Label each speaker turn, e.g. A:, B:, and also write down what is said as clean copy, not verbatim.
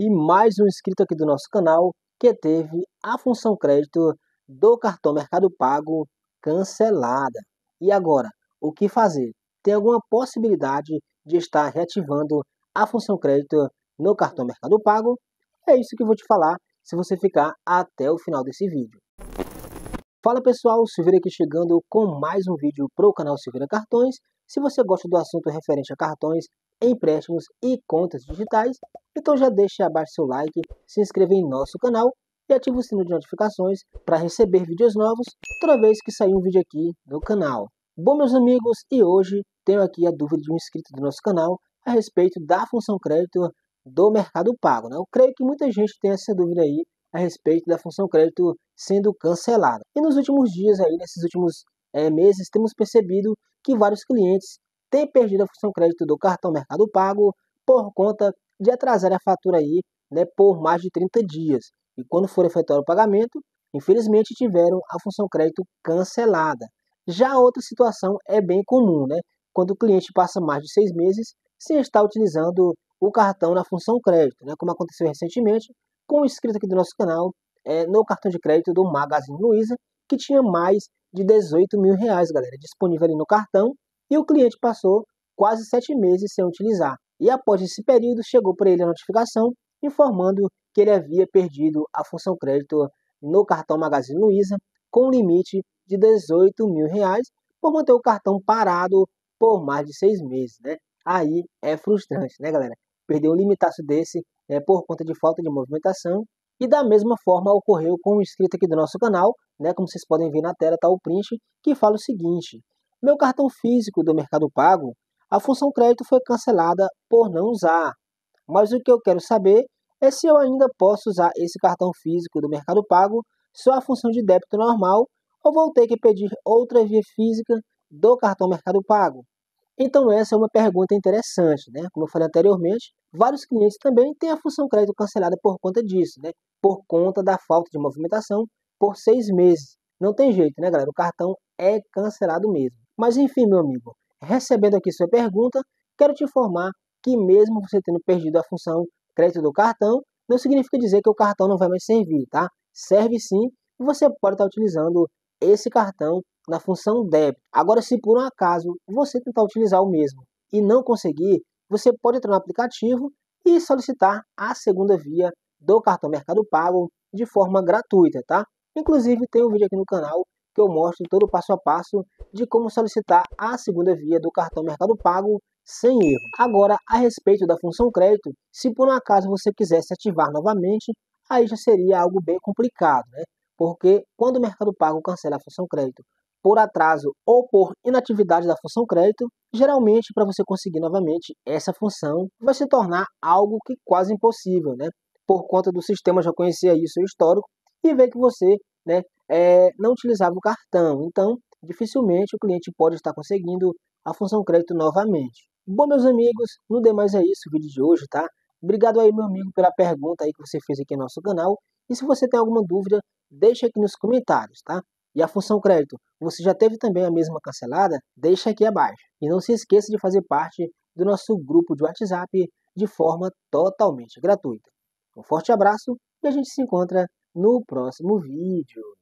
A: e mais um inscrito aqui do nosso canal que teve a função crédito do cartão Mercado Pago cancelada. E agora, o que fazer? Tem alguma possibilidade de estar reativando a função crédito no cartão Mercado Pago? É isso que eu vou te falar se você ficar até o final desse vídeo. Fala pessoal, Silveira aqui chegando com mais um vídeo para o canal Silveira Cartões. Se você gosta do assunto referente a cartões, empréstimos e contas digitais, então já deixe abaixo seu like, se inscreva em nosso canal e ative o sino de notificações para receber vídeos novos toda vez que sair um vídeo aqui no canal. Bom meus amigos, e hoje tenho aqui a dúvida de um inscrito do nosso canal a respeito da função crédito do Mercado Pago, né? Eu creio que muita gente tem essa dúvida aí a respeito da função crédito sendo cancelada. E nos últimos dias, nesses últimos meses, temos percebido que vários clientes têm perdido a função crédito do cartão Mercado Pago por conta de atrasar a fatura aí, né, por mais de 30 dias. E quando for efetuar o pagamento, infelizmente tiveram a função crédito cancelada. Já a outra situação é bem comum, né? Quando o cliente passa mais de 6 meses sem estar utilizando o cartão na função crédito, né? Como aconteceu recentemente com um inscrito aqui do nosso canal, no cartão de crédito do Magazine Luiza, que tinha mais de 18 mil reais, galera, disponível ali no cartão, e o cliente passou quase 7 meses sem utilizar. E após esse período, chegou para ele a notificação informando que ele havia perdido a função crédito no cartão Magazine Luiza, com um limite de 18 mil reais, por manter o cartão parado por mais de 6 meses, né? Aí é frustrante, né, galera? Perder um limitaço desse por conta de falta de movimentação. E da mesma forma ocorreu com um inscrito aqui do nosso canal, né? Como vocês podem ver na tela, tá o print, que fala o seguinte: meu cartão físico do Mercado Pago, a função crédito foi cancelada por não usar. Mas o que eu quero saber é se eu ainda posso usar esse cartão físico do Mercado Pago só a função de débito normal, ou vou ter que pedir outra via física do cartão Mercado Pago? Então essa é uma pergunta interessante, né? Como eu falei anteriormente, vários clientes também têm a função crédito cancelada por conta disso, né? Por conta da falta de movimentação por 6 meses. Não tem jeito, né, galera? O cartão é cancelado mesmo. Mas enfim, meu amigo, recebendo aqui sua pergunta, quero te informar que mesmo você tendo perdido a função crédito do cartão, não significa dizer que o cartão não vai mais servir, tá? Serve sim, e você pode estar utilizando esse cartão na função débito. Agora, se por um acaso você tentar utilizar o mesmo e não conseguir, você pode entrar no aplicativo e solicitar a segunda via do cartão Mercado Pago de forma gratuita, tá? Inclusive tem um vídeo aqui no canal que eu mostro todo o passo a passo de como solicitar a segunda via do cartão Mercado Pago sem erro. Agora, a respeito da função crédito, se por um acaso você quisesse ativar novamente, aí já seria algo bem complicado, né? Porque quando o Mercado Pago cancela a função crédito por atraso ou por inatividade da função crédito, geralmente para você conseguir novamente essa função vai se tornar algo que quase impossível, né? Por conta do sistema já conhecer aí o seu histórico e ver que você, né, não utilizava o cartão. Então, dificilmente o cliente pode estar conseguindo a função crédito novamente. Bom, meus amigos, no demais é isso o vídeo de hoje, tá? Obrigado aí, meu amigo, pela pergunta aí que você fez aqui no nosso canal. E se você tem alguma dúvida, deixa aqui nos comentários, tá? E a função crédito, você já teve também a mesma cancelada? Deixa aqui abaixo. E não se esqueça de fazer parte do nosso grupo de WhatsApp de forma totalmente gratuita. Um forte abraço e a gente se encontra no próximo vídeo.